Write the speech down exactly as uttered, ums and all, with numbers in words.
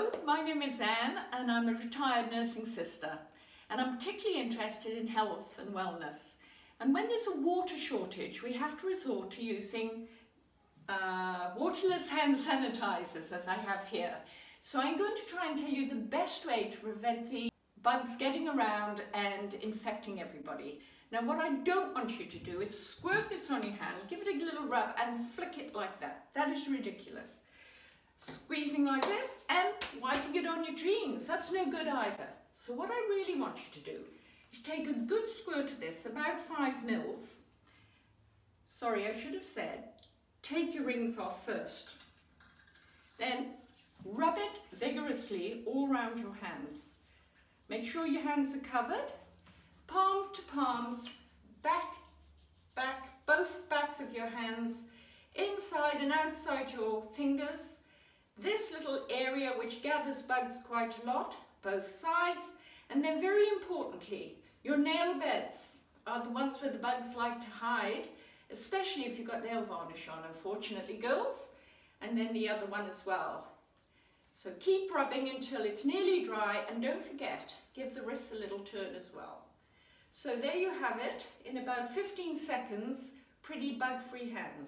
Hello, my name is Anne and I'm a retired nursing sister, and I'm particularly interested in health and wellness. And when there's a water shortage, we have to resort to using uh, waterless hand sanitizers, as I have here. So I'm going to try and tell you the best way to prevent the bugs getting around and infecting everybody. Now what I don't want you to do is squirt this on your hand, give it a little rub and flick it like that. That is ridiculous. Squeezing like this and wiping it on your jeans, that's no good either. So what I really want you to do is take a good squirt of this, about five mils. Sorry, I should have said, take your rings off first. Then rub it vigorously all around your hands. Make sure your hands are covered, palm to palms, back, back, both backs of your hands, inside and outside your fingers. This little area which gathers bugs quite a lot, both sides, and then very importantly, your nail beds are the ones where the bugs like to hide, especially if you've got nail varnish on, unfortunately, girls, and then the other one as well. So keep rubbing until it's nearly dry, and don't forget, give the wrists a little turn as well. So there you have it, in about fifteen seconds, pretty bug-free hands.